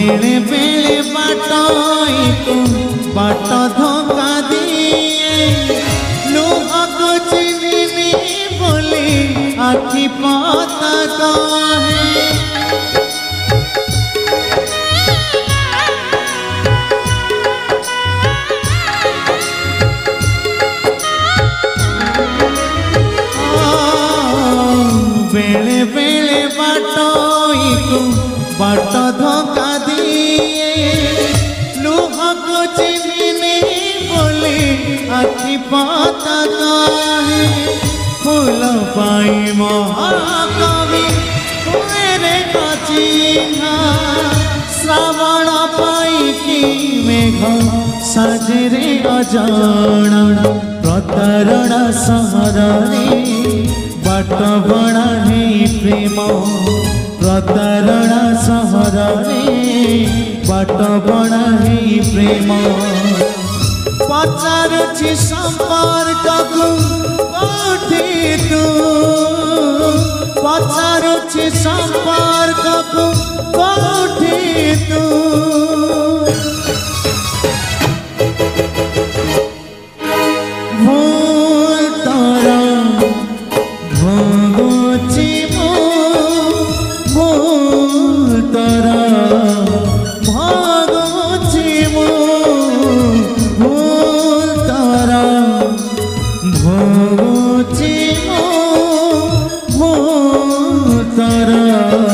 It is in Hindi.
बेले बेले बाटोइको बाट धोखा दिए लुह को चिन्हनी बोली आखि पता कहे बेले बेले बाटोइको बाट धोखा दिए लुह को चिन्हनी बोली आखि पता कहे फूल पाई महाकवि मेरे चिन्हा श्रावण पाई कि मेघ साजरे अजाण प्रतारणा सहरे बाट बणा है प्रेम प्रतारणा सहरे बाट बणा है प्रेम पचारुछि संपर्क को कोठी तू पचारुछि संपर्क को कोठी तू तारा